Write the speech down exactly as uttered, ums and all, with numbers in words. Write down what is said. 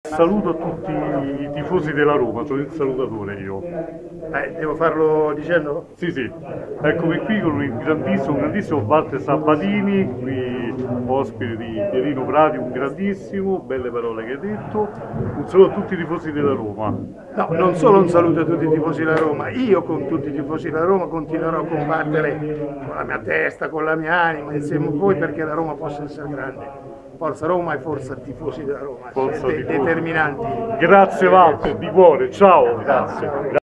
Saluto tutti i tifosi della Roma, sono il salutatore io. Eh, devo farlo dicendo? Sì, sì, eccomi qui con un grandissimo, un grandissimo Walter Sabatini, qui ospite di Pierino Prati, un grandissimo, belle parole che hai detto. Un saluto a tutti i tifosi della Roma. No, non solo un saluto a tutti i tifosi della Roma, io con tutti i tifosi della Roma continuerò a combattere con la mia testa, con la mia anima, insieme a voi perché la Roma possa essere grande. Forza Roma e forza tifosi della Roma, Forza siete tifosi. determinanti. Grazie Walter, di cuore, ciao. Grazie.